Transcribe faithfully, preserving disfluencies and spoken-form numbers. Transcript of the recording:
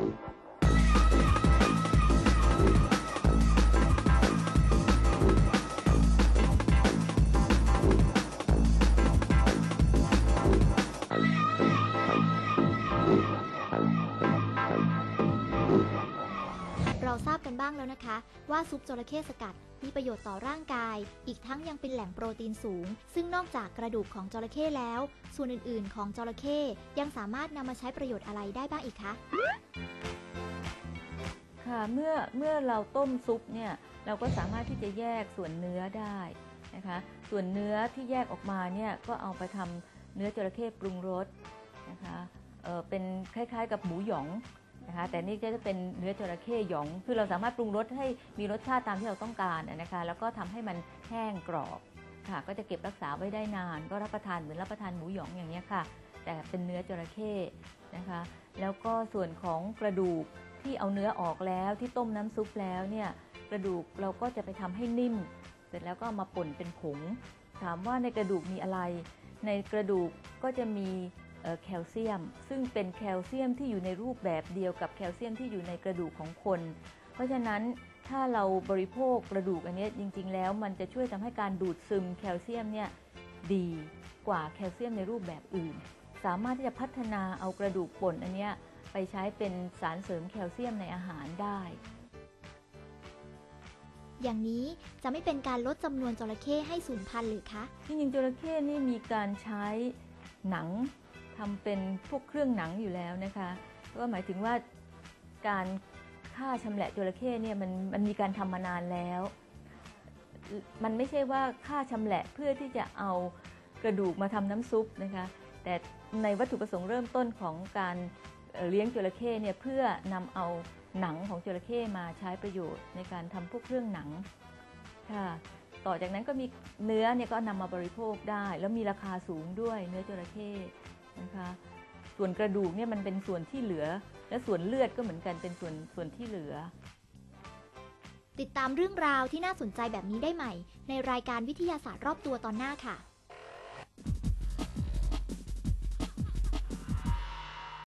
เราทราบกันบ้างแล้วนะคะว่าซุปจระเข้สกัดมีประโยชน์ต่อร่างกายอีกทั้งยังเป็นแหล่งโปรตีนสูงซึ่งนอกจากกระดูกของจระเข้แล้วส่วนอื่นๆของจระเข้ยังสามารถนำมาใช้ประโยชน์อะไรได้บ้างอีกคะค่ะเมื่อเมื่อเราต้มซุปเนี่ยเราก็สามารถที่จะแยกส่วนเนื้อได้นะคะส่วนเนื้อที่แยกออกมาเนี่ยก็เอาไปทำเนื้อจระเข้ปรุงรสนะคะเอ่อเป็นคล้ายๆกับหมูหยองนะคะแต่นี่ก็จะเป็นเนื้อจระเข้หยองคือเราสามารถปรุงรสให้มีรสชาติตามที่เราต้องการนะคะแล้วก็ทำให้มันแห้งกรอบค่ะก็จะเก็บรักษาไว้ได้นานก็รับประทานเหมือนรับประทานหมูหยองอย่างนี้ค่ะแต่เป็นเนื้อจระเข้นะคะแล้วก็ส่วนของกระดูกที่เอาเนื้อออกแล้วที่ต้มน้ำซุปแล้วเนี่ยกระดูกเราก็จะไปทำให้นิ่มเสร็จแล้วก็มาป่นเป็นผงถามว่าในกระดูกมีอะไรในกระดูกก็จะมีแคลเซียมซึ่งเป็นแคลเซียมที่อยู่ในรูปแบบเดียวกับแคลเซียมที่อยู่ในกระดูกของคนเพราะฉะนั้นถ้าเราบริโภคกระดูกอันนี้จริงๆแล้วมันจะช่วยทำให้การดูดซึมแคลเซียมเนี่ยดีกว่าแคลเซียมในรูปแบบอื่นสามารถที่จะพัฒนาเอากระดูกป่นอันนี้ไปใช้เป็นสารเสริมแคลเซียมในอาหารได้อย่างนี้จะไม่เป็นการลดจำนวนจระเข้ให้สูญพันธุ์หรือคะจริงๆจระเข้นี่มีการใช้หนังทำเป็นพวกเครื่องหนังอยู่แล้วนะคะก็หมายถึงว่าการฆ่าชำแหละจระเข้เนี่ยมันมันมีการทำมานานแล้วมันไม่ใช่ว่าฆ่าชำแหละเพื่อที่จะเอากระดูกมาทำน้ำซุปนะคะแต่ในวัตถุประสงค์เริ่มต้นของการเลี้ยงจระเข้เนี่ยเพื่อนำเอาหนังของจระเข้มาใช้ประโยชน์ในการทำพวกเครื่องหนังค่ะต่อจากนั้นก็มีเนื้อเนี่ยก็นำมาบริโภคได้แล้วมีราคาสูงด้วยเนื้อจระเข้นะคะส่วนกระดูกเนี่ยมันเป็นส่วนที่เหลือและส่วนเลือดก็เหมือนกันเป็นส่วนส่วนที่เหลือติดตามเรื่องราวที่น่าสนใจแบบนี้ได้ใหม่ในรายการวิทยาศาสตร์รอบตัวตอนหน้าค่ะ